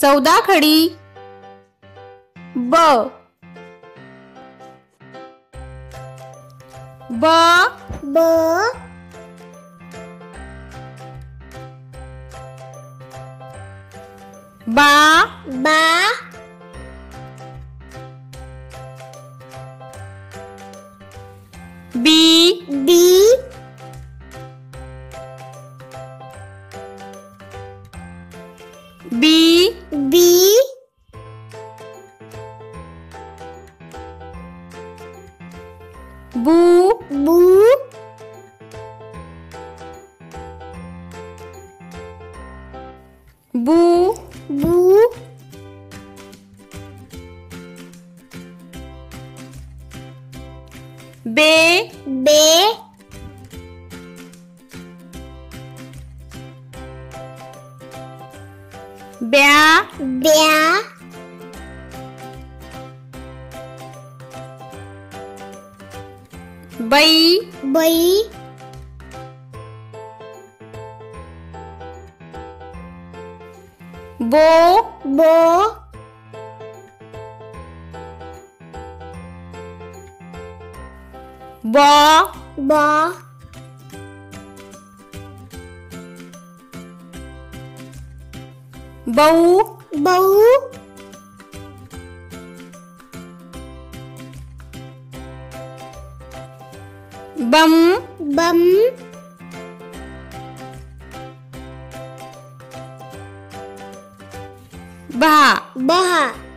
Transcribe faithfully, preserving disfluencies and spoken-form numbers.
चौदा खडी ब ब ब बा बा बी बी बी बी बू बू बू बू बे बे ब्या ब्या बै बै बो बो ब ब बौ बौ बम बम बहा बहा